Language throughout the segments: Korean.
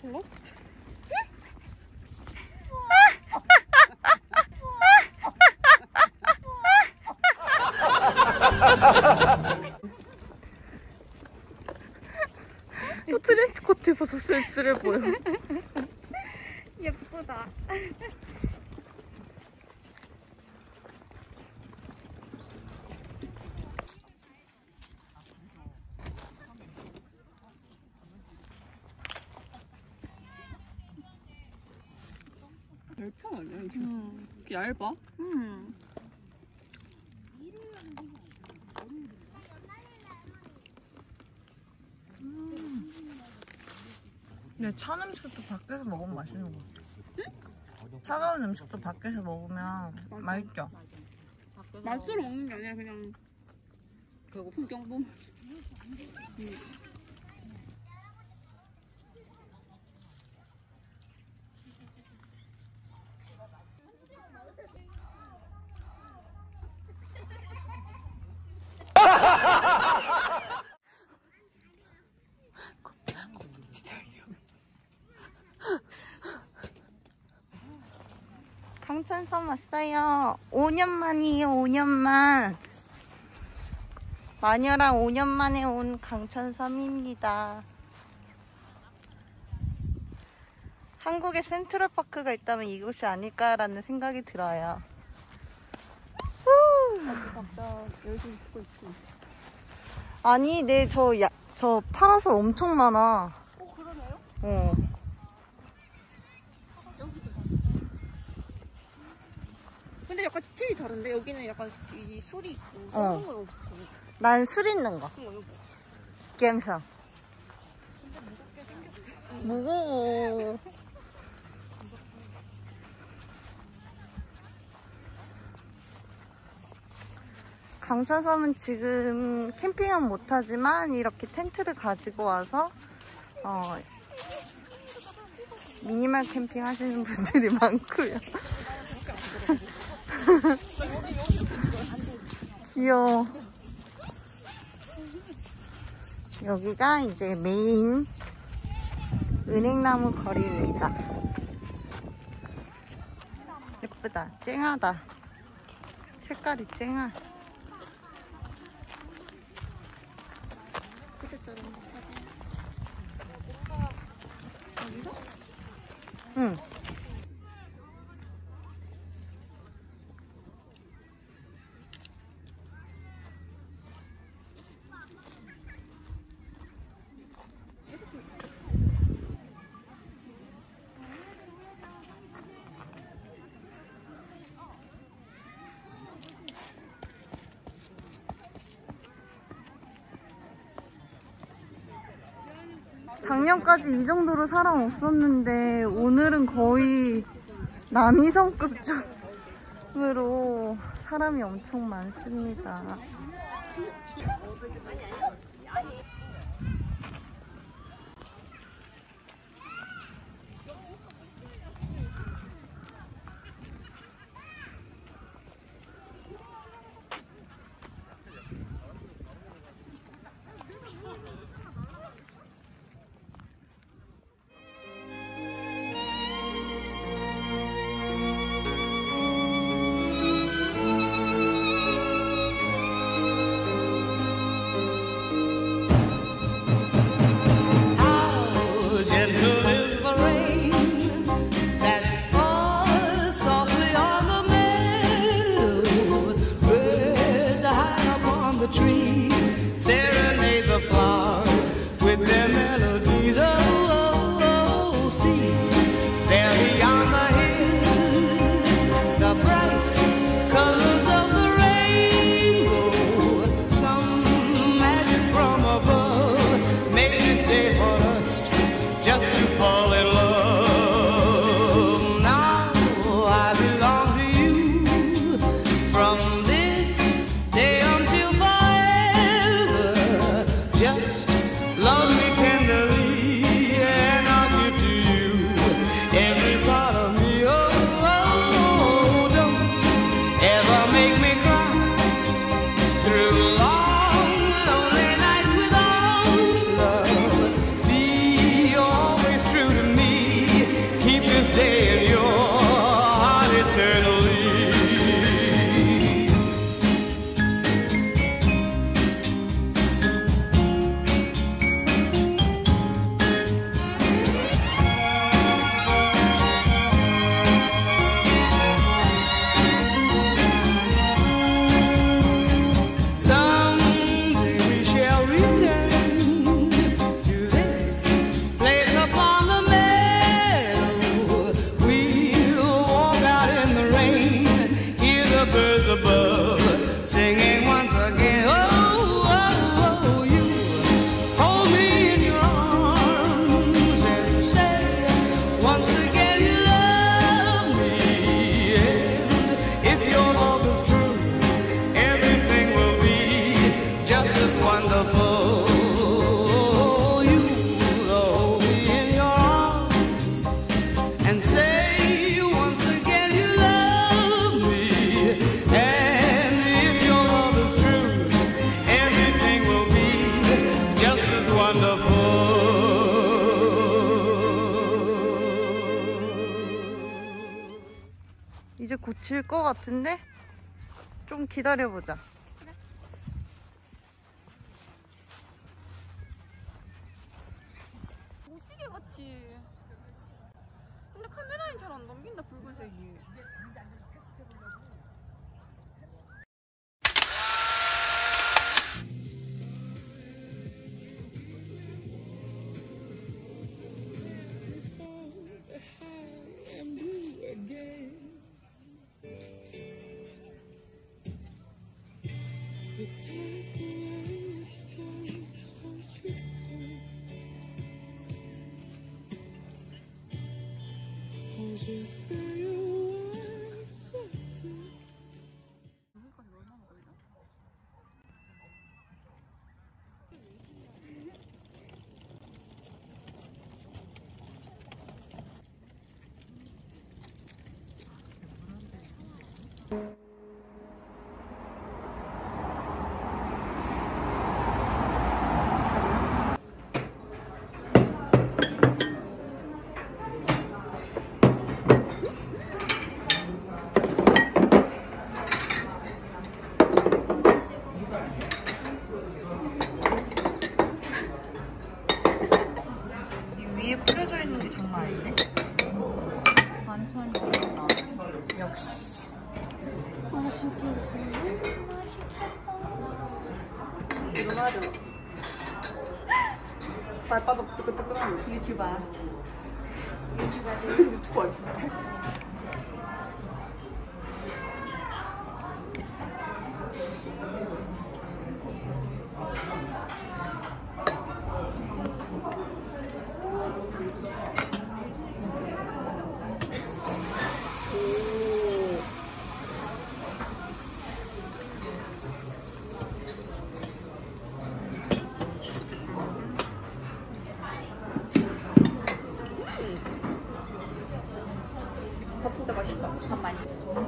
별로? 또 트렌치코트 입어서 쓸쓸해 보여. 예쁘다. 별편 아니야 이게? 이렇게 얇아? 근데 찬 음식도 밖에서 먹으면 맛있는 거 같아. 응? 차가운 음식도 밖에서 먹으면 맛있죠? 맛으로 먹는 게 아니라 그냥 배고픈 경험. 강천섬 왔어요. 5년 만이에요. 5년 만. 마녀랑 5년 만에 온 강천섬입니다. 한국에 센트럴파크가 있다면 이곳이 아닐까라는 생각이 들어요. 각자 열심히 듣고 있지. 아니, 네, 저 파라솔 엄청 많아. 그러네요? 어. 근데 약간 스타일이 다른데? 여기는 약간 이 술이 있고 어. 그런 건 없고. 난 술 있는 거. 이거. 갬성. 근데 무겁게 생겼어. 무거워. 강천섬은 지금 캠핑은 못하지만 이렇게 텐트를 가지고 와서 미니멀 캠핑 하시는 분들이 많고요. 귀여워. 여기가 이제 메인 은행나무 거리입니다. 예쁘다. 쨍하다. 색깔이 쨍하. 응. 작년까지 이 정도로 사람 없었는데 오늘은 거의 남이섬급 쪽으로 사람이 엄청 많습니다. as wonderful. You hold me in your arms and say once again you love me. And if your love is true, everything will be just as wonderful. 이제 고칠 것 같은데? 좀 기다려보자. 무지개 같이. 근데 카메라엔 잘 안 담긴다, 붉은색이. 위에 뿌려져 있는 게 장난 아닌데? 반찬이 없나? 역시. 일어나죠. 발바닥 뜨끈뜨끈하네. 유튜버. 유튜버 있어. 밥 진짜 맛있다. 밥 맛있어.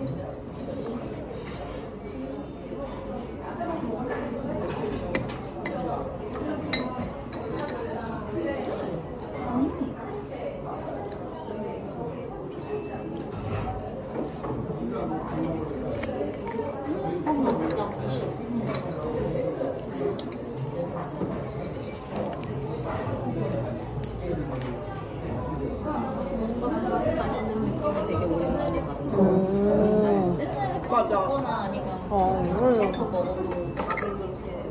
맛있는 느낌이 되게 오랜만에 받은 맞아. 거나 아니면 이걸로. 더 먹어도 다들 그렇게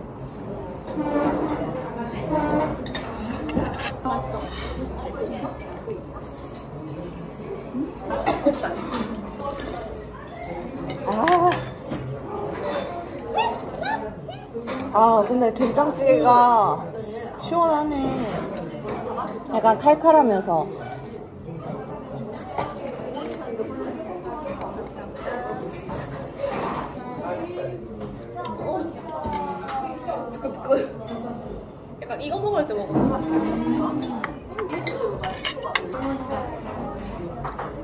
근데 된장찌개가 시원하네. 약간 칼칼하면서. 약간 이거 먹을 때 먹어.